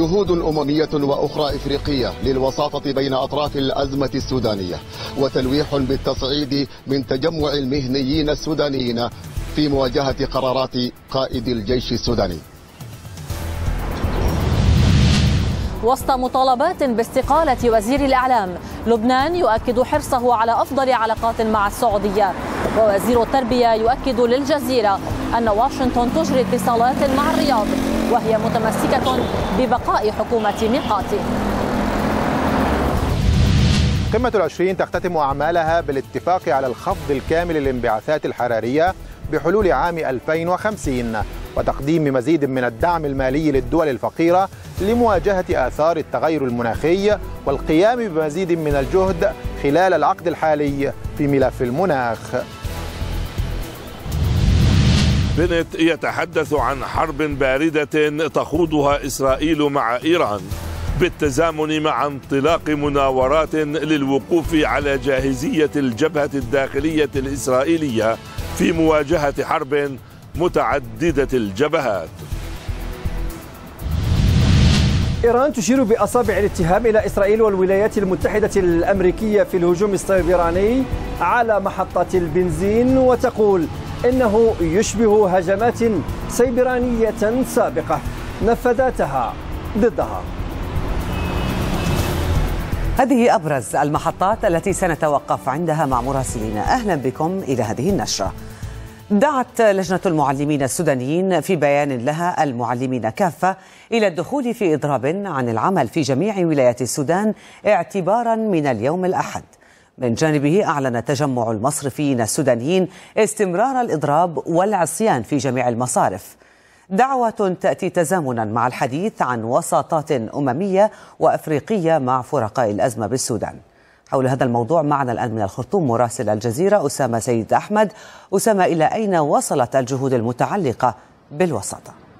جهود أممية وأخرى إفريقية للوساطة بين أطراف الأزمة السودانية، وتلويح بالتصعيد من تجمع المهنيين السودانيين في مواجهة قرارات قائد الجيش السوداني. وسط مطالبات باستقالة وزير الإعلام، لبنان يؤكد حرصه على أفضل علاقات مع السعودية، ووزير التربية يؤكد للجزيرة أن واشنطن تجري اتصالات مع الرياض وهي متمسكة ببقاء حكومة ميقاتي. قمة العشرين تختتم أعمالها بالاتفاق على الخفض الكامل للانبعاثات الحرارية بحلول عام 2050 وتقديم مزيد من الدعم المالي للدول الفقيرة لمواجهة آثار التغير المناخي والقيام بمزيد من الجهد خلال العقد الحالي في ملف المناخ. بنت يتحدث عن حرب باردة تخوضها إسرائيل مع إيران بالتزامن مع انطلاق مناورات للوقوف على جاهزية الجبهة الداخلية الإسرائيلية في مواجهة حرب متعددة الجبهات. إيران تشير بأصابع الاتهام إلى إسرائيل والولايات المتحدة الأمريكية في الهجوم السيبراني على محطة البنزين، وتقول إنه يشبه هجمات سيبرانية سابقة نفذتها ضدها. هذه أبرز المحطات التي سنتوقف عندها مع مراسلينا. أهلا بكم إلى هذه النشرة. دعت لجنة المعلمين السودانيين في بيان لها المعلمين كافة إلى الدخول في إضراب عن العمل في جميع ولايات السودان اعتبارا من اليوم الأحد. من جانبه أعلن تجمع المصرفيين السودانيين استمرار الإضراب والعصيان في جميع المصارف. دعوة تأتي تزامنا مع الحديث عن وساطات أممية وأفريقية مع فرقاء الأزمة بالسودان. حول هذا الموضوع معنا الآن من الخرطوم مراسل الجزيرة أسامة سيد أحمد. أسامة، إلى أين وصلت الجهود المتعلقة بالوساطة؟